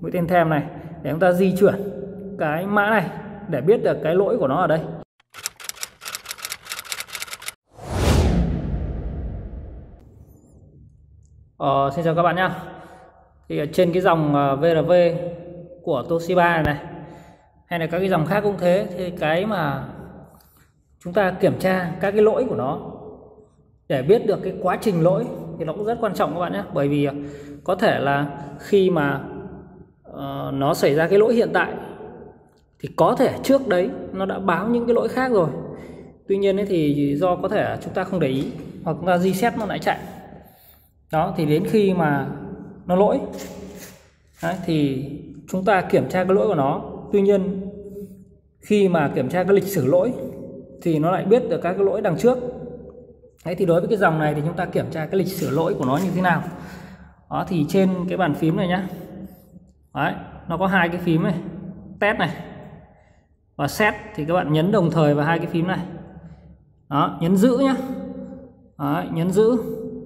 mũi tên thêm này để chúng ta di chuyển cái mã này để biết được cái lỗi của nó ở đây. Xin chào các bạn nhé. Thì ở trên cái dòng VRV của Toshiba này hay là các cái dòng khác cũng thế, thì cái mà chúng ta kiểm tra các cái lỗi của nó để biết được cái quá trình lỗi thì nó cũng rất quan trọng các bạn nhé. Bởi vì có thể là khi mà nó xảy ra cái lỗi hiện tại thì có thể trước đấy nó đã báo những cái lỗi khác rồi. Tuy nhiên ấy thì do có thể chúng ta không để ý hoặc chúng ta reset nó lại chạy. Đó, thì đến khi mà nó lỗi đấy, thì chúng ta kiểm tra cái lỗi của nó. Tuy nhiên khi mà kiểm tra cái lịch sử lỗi thì nó lại biết được các cái lỗi đằng trước. Đấy, thì đối với cái dòng này thì chúng ta kiểm tra cái lịch sử lỗi của nó như thế nào. Đó, thì trên cái bàn phím này nhá, đấy, nó có hai cái phím này, test này và set, thì các bạn nhấn đồng thời vào hai cái phím này. Đó, nhấn giữ nhá. Đấy, nhấn giữ.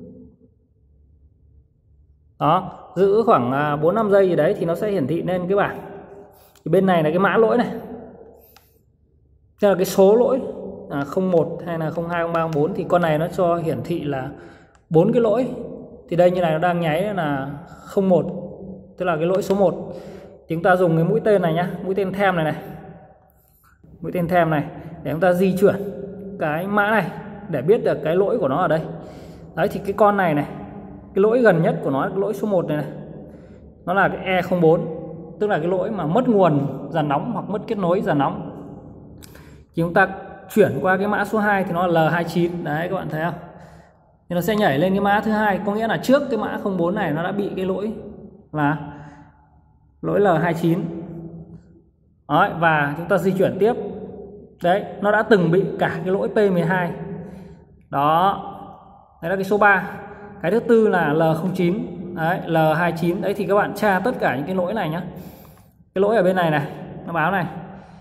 Đó, giữ khoảng 4-5 giây gì đấy thì nó sẽ hiển thị lên cái bảng. Thì bên này là cái mã lỗi này. Tức là cái số lỗi 01 hay là 02, 03, 04 thì con này nó cho hiển thị là 4 cái lỗi. Thì đây như này nó đang nháy là 01, tức là cái lỗi số 1. Thì chúng ta dùng cái mũi tên này nhá, mũi tên thêm này này. Mũi tên thêm này để chúng ta di chuyển cái mã này để biết được cái lỗi của nó ở đây. Đấy, thì cái con này này, cái lỗi gần nhất của nó là cái lỗi số 1 này này. Nó là cái E04, tức là cái lỗi mà mất nguồn dàn nóng hoặc mất kết nối dàn nóng. Thì chúng ta chuyển qua cái mã số 2 thì nó là L29. Đấy, các bạn thấy không? Thì nó sẽ nhảy lên cái mã thứ hai, có nghĩa là trước cái mã 04 này nó đã bị cái lỗi là lỗi L29. Đấy, và chúng ta di chuyển tiếp. Đấy, nó đã từng bị cả cái lỗi P12. Đó. Đấy là cái số 3. Cái thứ tư là L09, đấy, L29. Đấy, thì các bạn tra tất cả những cái lỗi này nhé. Cái lỗi ở bên này này, nó báo này,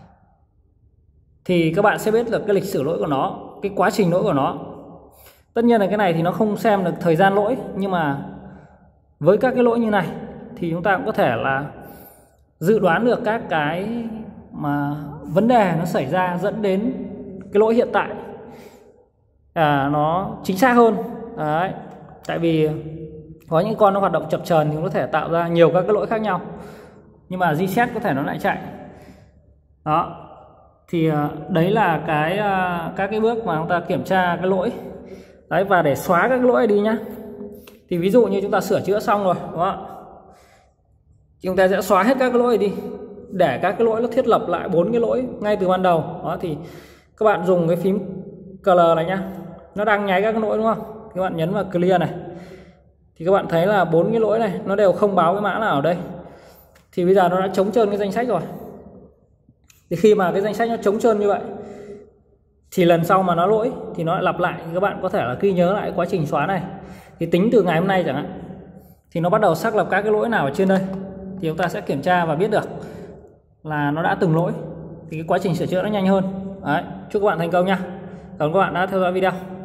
thì các bạn sẽ biết được cái lịch sử lỗi của nó, cái quá trình lỗi của nó. Tất nhiên là cái này thì nó không xem được thời gian lỗi, nhưng mà với các cái lỗi như này thì chúng ta cũng có thể là dự đoán được các cái mà vấn đề nó xảy ra dẫn đến cái lỗi hiện tại nó chính xác hơn. Đấy, tại vì có những con nó hoạt động chập chờn thì có thể tạo ra nhiều các cái lỗi khác nhau, nhưng mà reset có thể nó lại chạy. Đó, thì đấy là các cái bước mà chúng ta kiểm tra cái lỗi. Đấy, và để xóa các cái lỗi đi nhá, thì ví dụ như chúng ta sửa chữa xong rồi, đúng không? Chúng ta sẽ xóa hết các cái lỗi đi để các cái lỗi nó thiết lập lại 4 cái lỗi ngay từ ban đầu. Đó, thì các bạn dùng cái phím CL này nhá, nó đang nháy các cái lỗi đúng không? Thì các bạn nhấn vào clear này, thì các bạn thấy là 4 cái lỗi này nó đều không báo cái mã nào ở đây. Thì bây giờ nó đã trống trơn cái danh sách rồi. Thì khi mà cái danh sách nó trống trơn như vậy thì lần sau mà nó lỗi thì nó lại lặp lại. Thì các bạn có thể là ghi nhớ lại quá trình xóa này. Thì tính từ ngày hôm nay chẳng hạn, thì nó bắt đầu xác lập các cái lỗi nào ở trên đây, thì chúng ta sẽ kiểm tra và biết được là nó đã từng lỗi. Thì cái quá trình sửa chữa nó nhanh hơn. Đấy, chúc các bạn thành công nha. Cảm ơn các bạn đã theo dõi video.